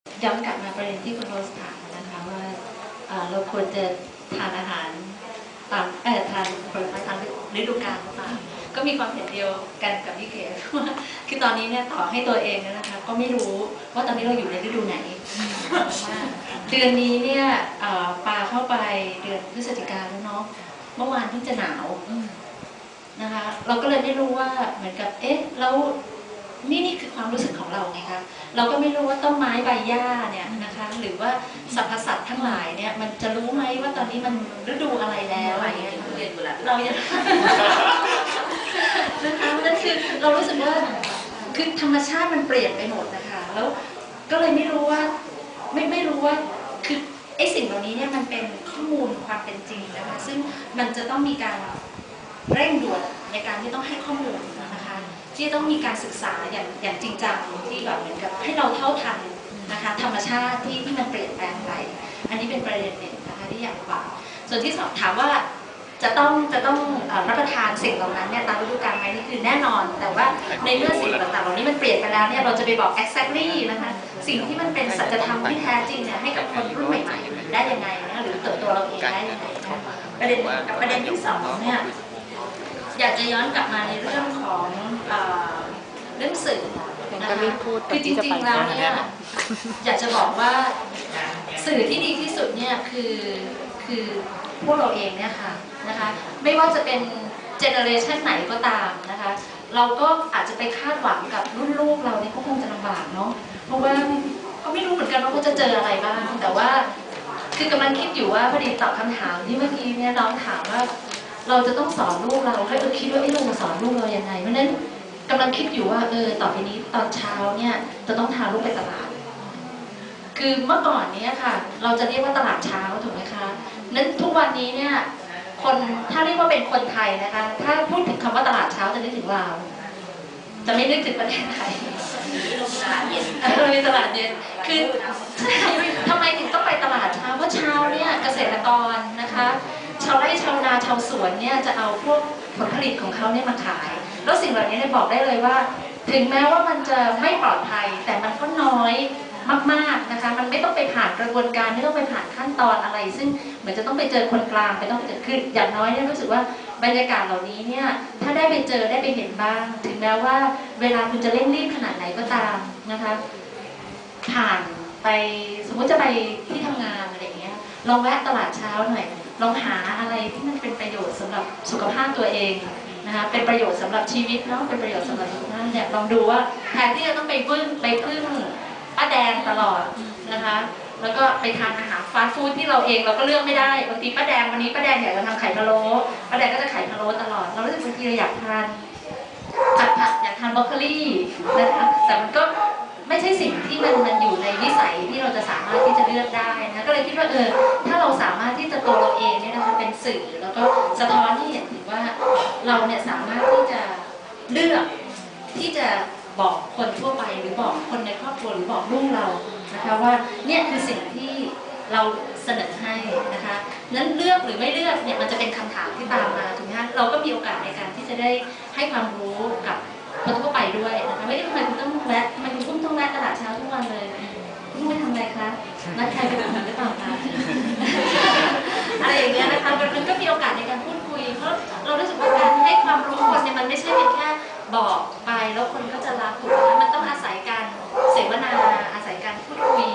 ย้อนกลับมาประเด็นที่คุณโรสถามนะคะว่าเราควรจะทานอาหารตามทานผลไม้ตามฤดูกาลหรือเปล่าก็มีความเห็นเดียวกันกับพี่เก๋ว่าคือตอนนี้เนี่ยต่อให้ตัวเองนะคะก็ไม่รู้ว่าตอนนี้เราอยู่ในฤดูไหนเดือนนี้เนี่ยปาเข้าไปเดือนพฤศจิกาแล้วเนาะเมื่อวานเพิ่งจะหนาวนะคะเราก็เลยไม่รู้ว่าเหมือนกับแล้วนี่คือความรู้สึกของเราไงคะเราก็ไม่รู้ว่าต้นไม้ใบหญ้าเนี่ยนะคะหรือว่าสรรพสัตว์ทั้งหลายเนี่ยมันจะรู้ไหมว่าตอนนี้มันฤดูอะไรแล้วอะไรเงี้ยเรายังนะคะนั่นคือเรารู้สึกว่าคือธรรมชาติมันเปลี่ยนไปหมดนะคะแล้วก็เลยไม่รู้ว่าไม่รู้ว่าคือไอ้สิ่งเหล่านี้เนี่ยมันเป็นข้อมูลความเป็นจริงนะคะซึ่งมันจะต้องมีการเร่งด่วนในการที่ต้องให้ข้อมูลนะคะที่ต้องมีการศึกษาอย่างจริงจังที่แบบเหมือนกับให้เราเท่าทันนะคะธรรมชาติที่มันเปลี่ยนแปลงไปอันนี้เป็นประเด็นหนึ่งนะคะที่อยากบอกส่วนที่สองถามว่าจะต้องรับประทานสิ่งเหล่านั้นเนี่ยตามฤดูกาลไหมนี่คือแน่นอนแต่ว่าในเมื่อสิ่งต่างๆเหล่านี้มันเปลี่ยนไปแล้วเนี่ยเราจะไปบอก exactly นะคะสิ่งที่มันเป็นสัจธรรมที่แท้จริงเนี่ยให้กับคนรุ่นใหม่ๆได้ยังไงนะหรือเติบโตเราเองได้ยังไงนะประเด็นที่สองเนี่ยอยากจะย้อนกลับมาในเรื่องของเรื่องสื่อนะคะคือจริงๆแล้วเนี่ยอยากจะบอกว่าสื่อที่ดีที่สุดเนี่ยคือพวกเราเองเนี่ยค่ะนะคะไม่ว่าจะเป็นเจเนอเรชันไหนก็ตามนะคะเราก็อาจจะไปคาดหวังกับรุ่นลูกเราเนี่ยก็คงจะลำบากเนาะเพราะว่าเขาไม่รู้เหมือนกันว่าเขาจะเจออะไรบ้างแต่ว่าคือกำลังคิดอยู่ว่าพอดีตอบคำถามที่เมื่อกี้เนี่ยน้องถามว่าเราจะต้องสอนลูกเราให้คิดว่าเราจะสอนลูกเรายังไงเพราะนั้นกำลังคิดอยู่ว่าต่อไปนี้ตอนเช้าเนี่ยจะต้องพาลูกไปตลาดคือเมื่อก่อนนี้ค่ะเราจะเรียกว่าตลาดเช้าถูกไหมคะนั้นทุกวันนี้เนี่ยคนถ้าเรียกว่าเป็นคนไทยนะคะถ้าพูดถึงคำว่าตลาดเช้าจะนึกถึงลาวจะไม่นึกถึงประเทศไทยตลาดเย็นมีตลาดเย็นคือทำไมถึงต้องไปตลาดเช้าเพราะเช้าเนี่ยเกษตรกรนะคะชาวไร่ชาวนาชาวสวนเนี่ยจะเอาพวกผลผลิตของเขาเนี่ยมาขายแล้วสิ่งเหล่านี้เนี่ยบอกได้เลยว่าถึงแม้ว่ามันจะไม่ปลอดภัยแต่มันก็น้อยมากๆนะคะมันไม่ต้องไปผ่านกระบวนการไม่ต้องไปผ่านขั้นตอนอะไรซึ่งเหมือนจะต้องไปเจอคนกลางไปต้องไปเจอคืออย่างน้อยเนี่ยรู้สึกว่าบรรยากาศเหล่านี้เนี่ยถ้าได้ไปเจอได้ไปเห็นบ้างถึงแม้ว่าเวลาคุณจะเร่งรีบขนาดไหนก็ตามนะคะผ่านไปสมมติจะไปที่ทำงานอะไรอย่างเงี้ยลองแวะตลาดเช้าหน่อยลองหาอะไรที่มันเป็นประโยชน์สำหรับสุขภาพตัวเองนะคะเป็นประโยชน์สำหรับชีวิตเนาะเป็นประโยชน์สำหรับทุกท่านเนี่ยลองดูว่าแทนที่จะต้องไปพึ่งป้าแดงตลอดนะคะแล้วก็ไปทานอาหารฟาสต์ฟู้ดที่เราเองเราก็เลือกไม่ได้บางทีป้าแดงวันนี้ป้าแดงอยากจะทำไข่พะโล้ป้าแดงก็จะไข่พะโล้ตลอดเรารู้สึกบางทีเราอยากทานผัดอยากทานบรอกโคลีนะคะแต่มันก็ไม่ใช่สิ่งที่มันอยู่ในวิสัยที่เราจะสามารถที่จะเลือกได้นะก็เลยคิดว่าถ้าเราสามารถที่จะตัวเราเองเนี่ยนะคะเป็นสื่อแล้วก็สะท้อนให้เห็นถึงว่าเราเนี่ยสามารถที่จะเลือกที่จะบอกคนทั่วไปหรือบอกคนในครอบครัวหรือบอกลูกเรานะคะว่าเนี่ยคือสิ่งที่เราเสนอให้นะคะนั้นเลือกหรือไม่เลือกเนี่ยมันจะเป็นคำถามที่ตามมาถูกไหมคะเราก็มีโอกาสในการที่จะได้ให้ความรู้กับคนทั่วไปด้วยนะคะไม่ได้ทำไมคุณต้องแวะทำไมคุณต้องแวะตลาดเช้าทุกวันเลยคุณไม่ทำอะไรคะนัดใครไปทำหรือเปล่าคะอะไรอย่างเงี้ยนะคะมันก็มีโอกาสในการพูดคุยเพราะเรารู้สึกว่าการให้ความรู้คนเนี่ยมันไม่ใช่เป็นแค่บอกไปแล้วคนก็จะรับถูกไหมมันต้องอาศัยการเสวนาอาศัยการพูดคุย